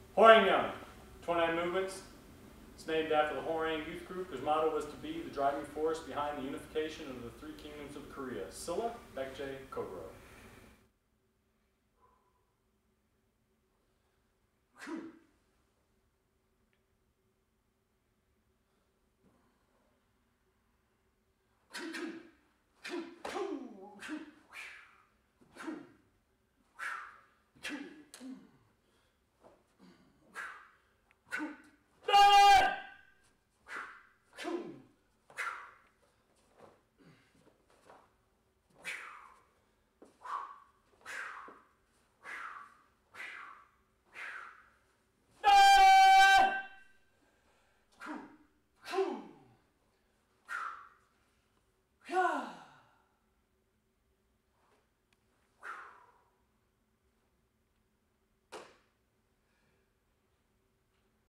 Hwa-rang Hyung, 29 movements. It's named after the Hwa-rang youth group, whose motto was to be the driving force behind the unification of the three kingdoms of Korea: Sylla, Baek-Je, Kogoro.